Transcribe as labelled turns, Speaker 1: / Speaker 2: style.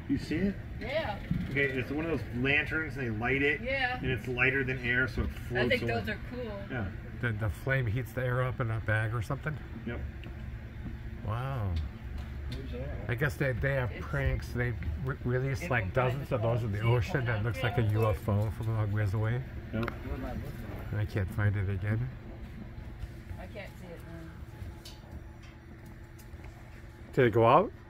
Speaker 1: You see it?
Speaker 2: Yeah.
Speaker 1: Okay, it's one of those lanterns, and they light it.
Speaker 2: Yeah.
Speaker 1: And it's lighter than air, so it floats.
Speaker 2: I think
Speaker 1: away.
Speaker 2: those are cool.
Speaker 1: Yeah.
Speaker 3: The flame heats the air up in a bag or something?
Speaker 1: Yep.
Speaker 3: Wow. I guess they have pranks. They release like dozens of those in the ocean that looks like a UFO from a long ways away.
Speaker 1: Yep.
Speaker 3: I can't find it again.
Speaker 2: I can't see it now.
Speaker 3: Did it go out?